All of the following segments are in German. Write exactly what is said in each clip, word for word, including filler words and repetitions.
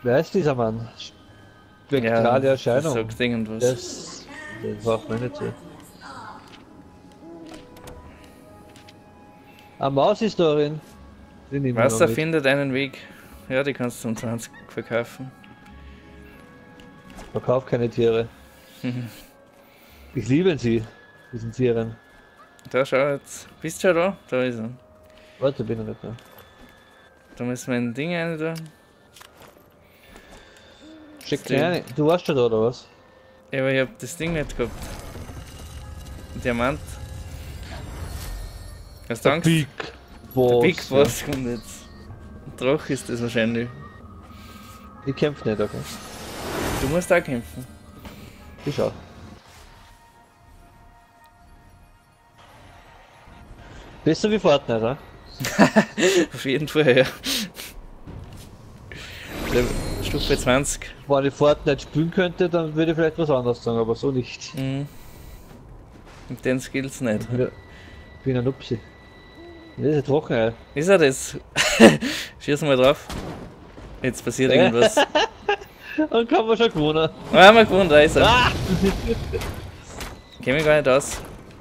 Wer ist dieser Mann? Ja, Spektrale das Erscheinung. sagt irgendwas. Das, das braucht man nicht so. Eine Maus ist darin. Die nehmen wir noch Wasser mit. findet einen Weg. Ja, die kannst du um zwanzig verkaufen. Verkauf keine Tiere. Ich liebe sie, diesen Tieren. Da schau jetzt. Bist du schon da? Da ist er. Warte, bin ich nicht da. Da müssen wir ein Ding rein tun. Schick kleine. Du warst schon da, oder was? Ja, aber ich hab das Ding nicht gehabt. Diamant. Hast du Der Angst? Big Boss. Der Big Boss kommt jetzt. Ein Drache ist das wahrscheinlich. Ja. Ich kämpfe nicht, okay? Du musst auch kämpfen. Ich schau. Besser wie Fortnite, oder? Auf jeden Fall, ja. Stufe zwanzig. Wenn ich Fortnite spielen könnte, dann würde ich vielleicht was anderes sagen, aber so nicht. Mhm. Mit den Skills nicht. Ich bin, ich bin ein Upsi. Das ist ein Trockenei. Ist er das? Schieß mal drauf. Jetzt passiert irgendwas. Dann kann man schon gewonnen. Ah, haben wir gewonnen, da ist er. Ah! Kenn mich gar nicht aus.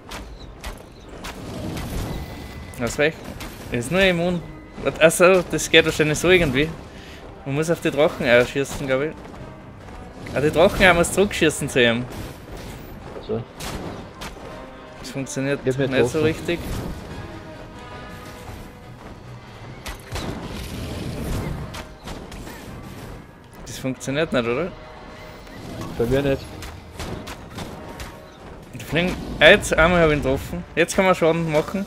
Was weg? Er ist nur immun. Achso, das geht wahrscheinlich so irgendwie. Man muss auf die Drachen schießen, glaube ich. Ah, die Drachen muss zurückschießen zu ihm. Also, Das funktioniert Ich hab nicht, nicht so getroffen. richtig. Das funktioniert nicht, oder? bei mir nicht. Die fliegen. Ah, jetzt einmal habe ich ihn getroffen. Jetzt kann man Schaden machen.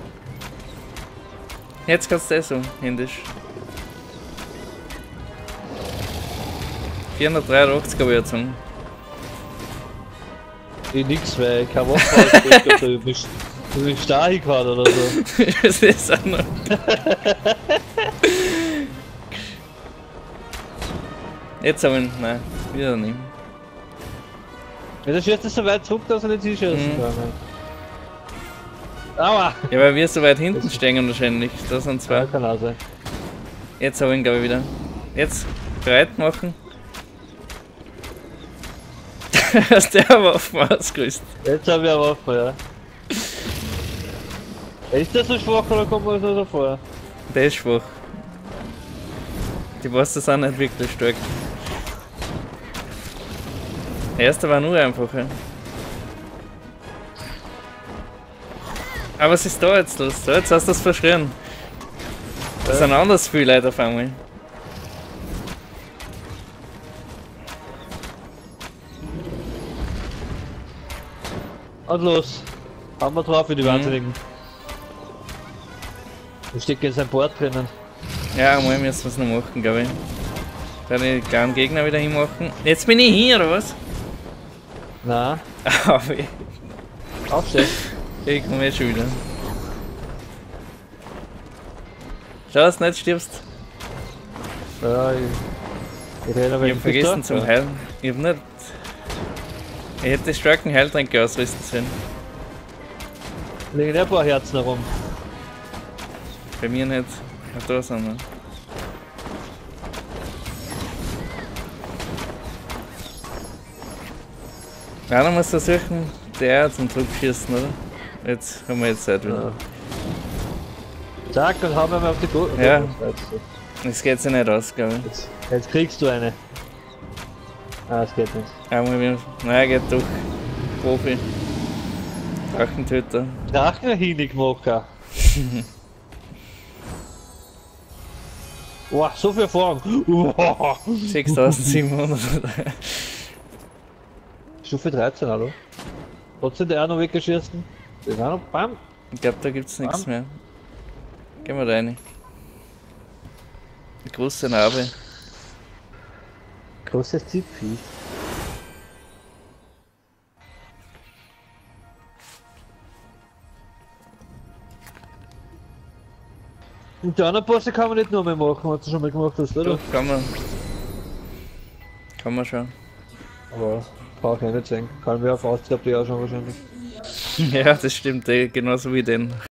Jetzt kannst du das so, händisch. vierhundertdreiundachtzig habe ich jetzt sagen. Ich nix, weil ich keine Waffe ausgerüstet habe. Ich mich, ich mich stark gehauen oder so. Das ist auch noch. Jetzt habe ich ihn. Nein, wieder nicht. Ja, der schießt es so weit zurück, dass er nicht hinschießen Mhm. kann. Aua! Ja, weil wir so weit hinten stehen wahrscheinlich. Da sind zwei. Ja, kann auch sein. Jetzt habe ich ihn, glaube ich, wieder. Jetzt bereit machen. Aus der Waffe ausgerüstet. Jetzt habe ich eine Waffe, ja. Ist der so schwach oder kommt man so vor? Der ist schwach. Die Bosse sind nicht wirklich stark. Der erste war nur einfacher. Aber was ist da jetzt los? Da, jetzt hast du das verschrien. Das sind anders viele Leute auf einmal. Und los. Hauen wir drauf wie die Mhm. Wahnsinnigen. Da steckt jetzt ein Board drinnen. Ja, einmal müssen wir es noch machen, glaube ich. Dann die kleinen Gegner wieder hinmachen. Jetzt bin ich hier, oder was? Na, Aber ich, aufstehen. ich komme jetzt schon wieder. Schau, dass du nicht stirbst. Ja, ich, ich rede aber Ich hab vergessen zum Heilen. Ich hab nicht. Ich hätte die starken Heiltränke ausrüsten sollen. Liegen ein paar Herzen herum. Bei mir nicht. Ach, da sind wir. Ja, dann muss versuchen, der zum Zurückschießen, oder? Jetzt haben wir jetzt Zeit wieder. Ja. Zack, und hauen wir mal auf die Gurke. Ja. Das geht sich nicht aus, glaube ich. Jetzt, jetzt kriegst du eine. Ah, das geht nicht. Einmal wieder. Nein, geht doch. Profi. Drachentöter. Drachenhinigmacher. Boah, so viel Erfahrung. Uah. sechstausendsiebenhundert. Stufe dreizehn, hallo. Trotzdem der auch noch weggeschießen. Das war noch bam. Ich glaube, da gibt's nichts mehr. Gehen wir rein. Die große Narbe. Großes Zipfi. Und die anderen Bosse kann man nicht nur mehr machen, was du schon mal gemacht hast, oder? Doch, kann man. Kann man schon. Aber brauch ich nicht sagen. Kann wer auf Austria auch schon wahrscheinlich. Ja, das stimmt, eh, genauso wie den.